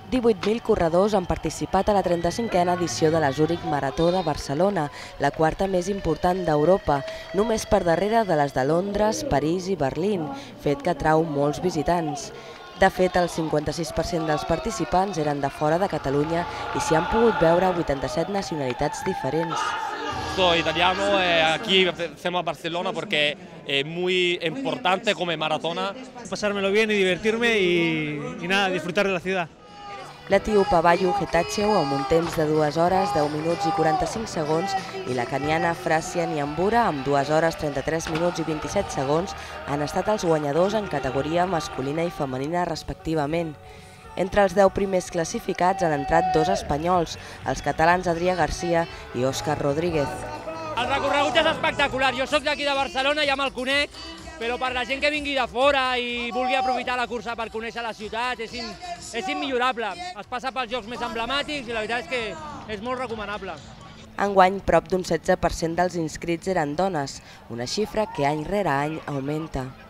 18.000 corredors han participat a la 35a edició de la Zurich Marató de Barcelona, la quarta més important d'Europa, només per darrere de les de Londres, París i Berlín, fet que atrau molts visitants. De fet, el 56% dels participants eren de fora de Catalunya i s'hi han pogut veure 87 nacionalitats diferents. Soy italiano, aquí hacemos Barcelona porque es muy importante como maratona. Pasármelo bien y divertirme y nada, disfrutar de la ciudad. L'etíop Abayu Getachew, amb un temps de 2 hores, 10 minuts i 45 segons, i la keniana Frasia Nyambura, amb 2 hores, 33 minuts i 27 segons, han estat els guanyadors en categoria masculina i femenina respectivament. Entre els 10 primers classificats han entrat 2 espanyols, els catalans Adrià Garcia i Òscar Rodríguez. El recorregut és espectacular. Jo soc d'aquí de Barcelona, ja me'l conec, però per la gent que vingui de fora i vulgui aprofitar la cursa per conèixer la ciutat és immillorable. Es passa pels llocs més emblemàtics i la veritat és que és molt recomanable. Enguany, prop d'un 16% dels inscrits eren dones, una xifra que any rere any augmenta.